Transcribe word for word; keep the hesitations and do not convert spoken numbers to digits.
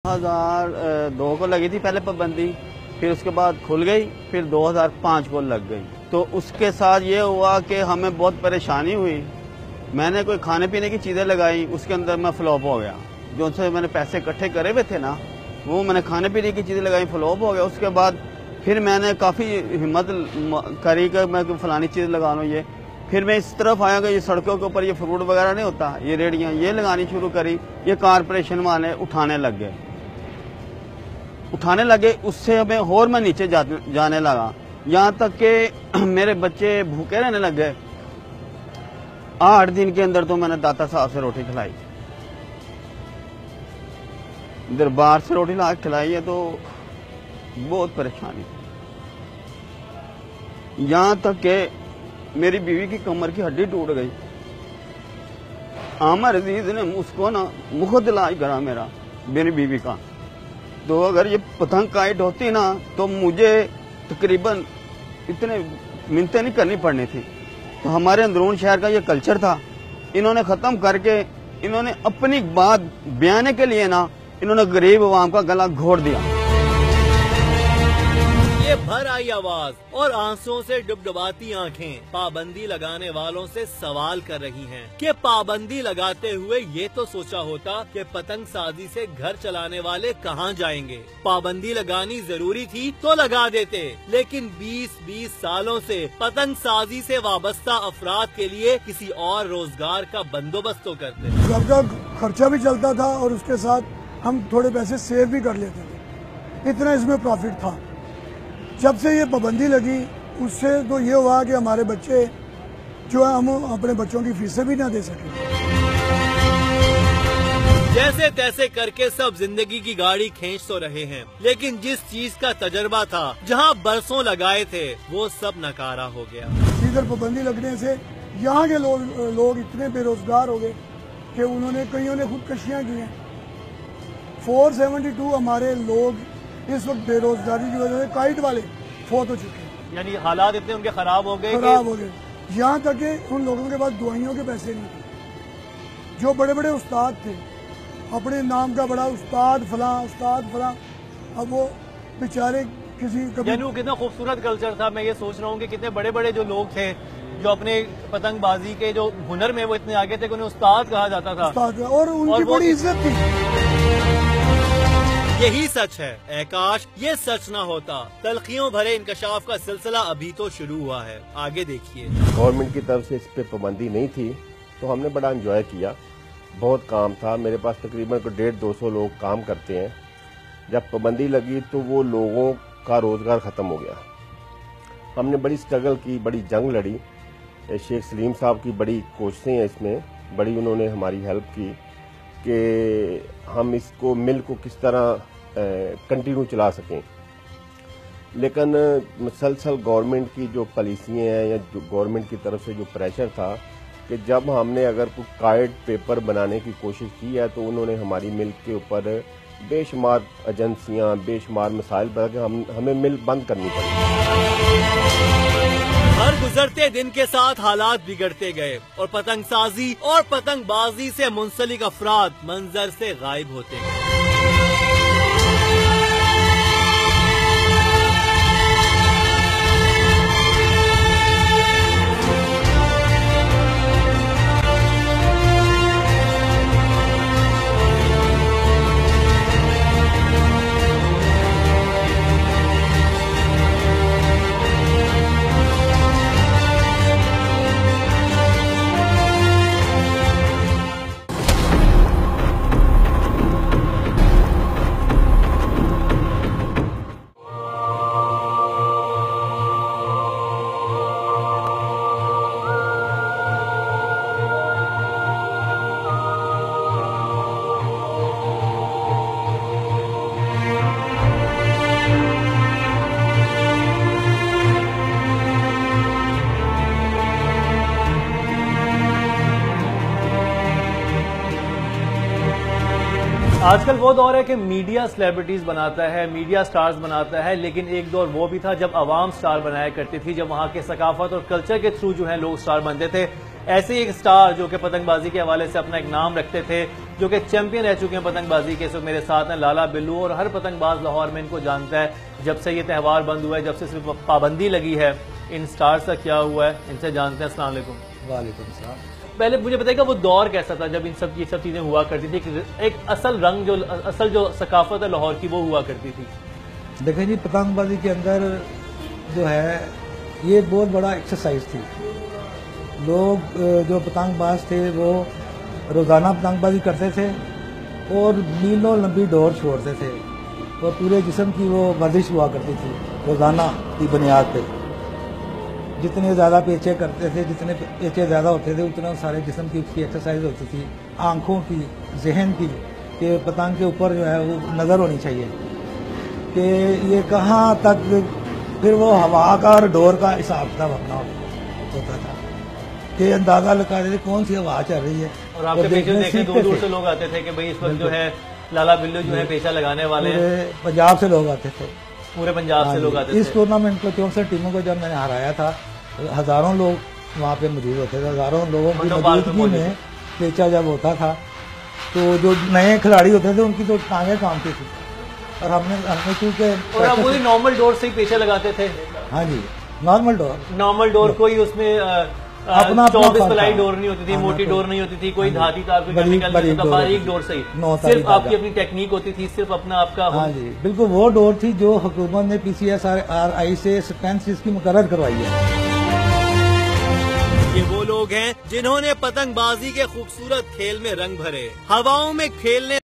हजार दो को लगी थी पहले पाबंदी, फिर उसके बाद खुल गई, फिर दो हजार पाँच को लग गई। तो उसके साथ ये हुआ कि हमें बहुत परेशानी हुई। मैंने कोई खाने पीने की चीज़ें लगाई, उसके अंदर मैं फ्लॉप हो गया। जो उनसे मैंने पैसे इकट्ठे करे हुए थे ना, वो मैंने खाने पीने की चीज़ें लगाई, फ्लॉप हो गया। उसके बाद फिर मैंने काफ़ी हिम्मत करी कि मैं फलानी चीज़ लगा लूँ ये। फिर मैं इस तरफ आया कि ये सड़कों के ऊपर ये फ्रूट वगैरह नहीं होता, ये रेडियाँ ये लगानी शुरू करी। ये कारपोरेशन वाले उठाने लग गए उठाने लगे उससे हमें और मैं नीचे जा, जाने लगा। यहाँ तक कि मेरे बच्चे भूखे रहने लग गए। आठ दिन के अंदर तो मैंने दाता साहब से रोटी खिलाई, दरबार से रोटी ला खिलाई है, तो बहुत परेशानी। यहाँ तक कि मेरी बीवी की कमर की हड्डी टूट गई। आमर अजीज ने उसको ना मुफ्त इलाज करा मेरा, मेरी बीवी का। तो अगर ये पतंग काइट होती ना तो मुझे तकरीबन इतने मिन्नतें नहीं करनी पड़नी थी। तो हमारे अंदरून शहर का ये कल्चर था, इन्होंने खत्म करके इन्होंने अपनी बात बयाने के लिए ना इन्होंने गरीब अवाम का गला घोट दिया। ये भर आई आवाज और आंसुओं से डुबडुबाती आंखें पाबंदी लगाने वालों से सवाल कर रही हैं कि पाबंदी लगाते हुए ये तो सोचा होता कि पतंग साजी से घर चलाने वाले कहाँ जाएंगे। पाबंदी लगानी जरूरी थी तो लगा देते, लेकिन बीस बीस सालों से पतंग साजी से वाबस्ता अफराद के लिए किसी और रोजगार का बंदोबस्त तो करते। घर का खर्चा भी चलता था और उसके साथ हम थोड़े पैसे सेव भी कर लेते थे, इतना इसमें प्रॉफिट था। जब से ये पाबंदी लगी उससे तो ये हुआ कि हमारे बच्चे जो है हम अपने बच्चों की फीसें भी ना दे सके। जैसे तैसे करके सब जिंदगी की गाड़ी खींच तो रहे हैं, लेकिन जिस चीज का तजर्बा था, जहां बरसों लगाए थे, वो सब नकारा हो गया। इधर पाबंदी लगने से यहाँ के लोग लोग इतने बेरोजगार हो गए कि उन्होंने कईयों ने खुदकशियां की हैं। चार सौ बहत्तर हमारे लोग इस वक्त बेरोजगारी की वजह से काइट वाले फौत हो चुके हैं। यानी हालात इतने उनके खराब हो गए खराब हो गए यहाँ तक कि उन लोगों के पास दवाइयों के पैसे नहीं थे। जो बड़े बड़े उस्ताद थे, अपने नाम का बड़ा उस्ताद फलां उस्ताद फलां, अब वो बेचारे किसी कभी। यानी कितना खूबसूरत कल्चर था। मैं ये सोच रहा हूँ कि कितने बड़े बड़े जो लोग थे जो अपने पतंगबाजी के जो हुनर में वो इतने आगे थे कि उन्हें उस्ताद कहा जाता था, उस्ताद, और उनकी बड़ी इज्जत थी। यही सच है ऐ काश ये सच ना होता। तलखियों भरे इंकशाफ का सिलसिला अभी तो शुरू हुआ है, आगे देखिए। गवर्नमेंट की तरफ से इस पे पाबंदी नहीं थी तो हमने बड़ा एंजॉय किया। बहुत काम था, मेरे पास तकरीबन को डेढ़ दो सौ लोग काम करते हैं। जब पाबंदी लगी तो वो लोगों का रोजगार खत्म हो गया। हमने बड़ी स्ट्रगल की, बड़ी जंग लड़ी। शेख सलीम साहब की बड़ी कोशिशें हैं इसमें, बड़ी उन्होंने हमारी हेल्प की कि हम इसको मिल को किस तरह कंटिन्यू चला सकें। लेकिन मुसलसल गवर्नमेंट की जो पॉलिसियाँ हैं या जो गवर्नमेंट की तरफ से जो प्रेशर था कि जब हमने अगर कोई काइट पेपर बनाने की कोशिश की है तो उन्होंने हमारी मिल के ऊपर बेशुमार एजेंसियां, बेशुमार मसाइल बता के हम हमें मिल बंद करनी पड़ी। हर गुजरते दिन के साथ हालात बिगड़ते गए और पतंगसाजी और पतंगबाजी से मुंसलिक अफराद मंजर से गायब होते गए। आजकल वो दौर है कि मीडिया सेलिब्रिटीज बनाता है, मीडिया स्टार्स बनाता है, लेकिन एक दौर वो भी था जब आवाम स्टार बनाया करती थी, जब वहां के सकाफत और कल्चर के थ्रू जो है लोग स्टार बनते थे। ऐसे एक स्टार जो कि पतंगबाजी के हवाले से अपना एक नाम रखते थे, जो कि चैंपियन रह चुके हैं पतंगबाजी के। इस वक्त मेरे साथ हैं लाला बिल्लू, और हर पतंगबाज लाहौर में इनको जानता है। जब से ये त्यौहार बंद हुआ है, जब से सिर्फ पाबंदी लगी है, इन स्टार्स का क्या हुआ है, इनसे जानते हैं। अस्सलाम वालेकुम। वालेकुम सलाम। पहले मुझे बताइएगा वो दौर कैसा था जब इन सब ये सब चीजें हुआ करती थी, एक, एक असल रंग जो असल जो सकाफत है लाहौर की वो हुआ करती थी। देखें जी, पतंगबाजी के अंदर जो है ये बहुत बड़ा एक्सरसाइज थी। लोग जो पतंगबाज थे वो रोज़ाना पतंगबाजी करते थे और मीलों लंबी डोर छोड़ते थे और पूरे जिस्म की वो वर्जिश हुआ करती थी रोज़ाना की बुनियाद पे। जितने ज़्यादा पेचे करते थे, जितने पेचे ज़्यादा होते थे, उतना सारे जिस्म की उसकी एक्सरसाइज होती थी, आँखों की, जहन की, कि पतंग के ऊपर जो है वो नज़र होनी चाहिए कि ये कहाँ तक, फिर वो हवा का और डोर का हिसाब किताब अपना होता था कि अंदाजा लगाते थे कौन सी हवा चल रही है। और आपके पेचे देखने दूर दूर से लोग आते थे कि भाई इस वक्त जो है लाला बिल्लू जो है पेचा लगाने वाले हैं। पंजाब से लोग आते थे, पूरे पंजाब से लोग आते थे। इस टूर्नामेंट को चौसठ टीमों को जब मैंने हराया था, हजारों लोग वहाँ पे मौजूद होते थे। हजारों लोगों की मौजूदगी में पेचा जब होता था तो जो नए खिलाड़ी होते थे उनकी तो टांगे कामती थी। और हमने हमने क्योंकि और आप पूरी नॉर्मल डोर से ही पेचा लगाते थे। हाँ जी, नॉर्मल डोर नॉर्मल डोर कोई उसमें अपना चौबीस प्लाई डोर नहीं होती थी, मोटी डोर नहीं होती थी, कोई धाती तार, कोई केमिकल नहीं होता, बारीक डोर से ही सिर्फ आपकी अपनी टेक्निक होती थी, सिर्फ अपना आपका। हाँ जी, बिल्कुल वो डोर थी जो हुकूमत ने पीसीएस आर आई से स्ट्रेंथ इसकी मुकर्रर करवाई है। ये वो लोग हैं जिन्होंने पतंगबाजी के खूबसूरत खेल में रंग भरे, हवाओं में खेलने